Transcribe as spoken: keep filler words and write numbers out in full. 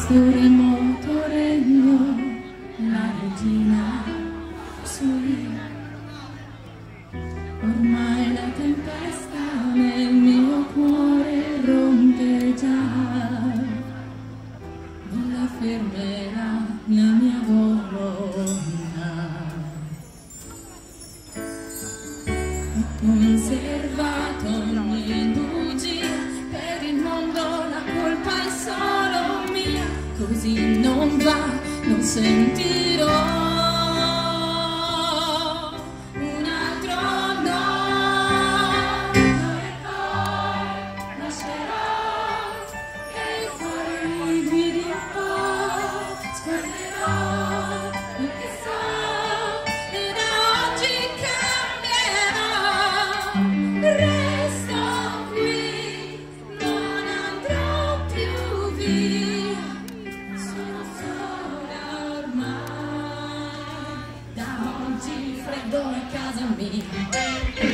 questo remoto regno, la regina sono io. Ormai la tempesta nel mio cuore rompe già, non la fermerà la mia volontà. Ho conservato ogni bugia, per il mondo la colpa è solo mia, così non va, non sentirò un altro no, e poi lascerò che il cuore mi guidi un po', sguarderò quel che so e da oggi cambierò, resto qui, non andrò più via, sono sola ormai, da oggi freddo a casa mia.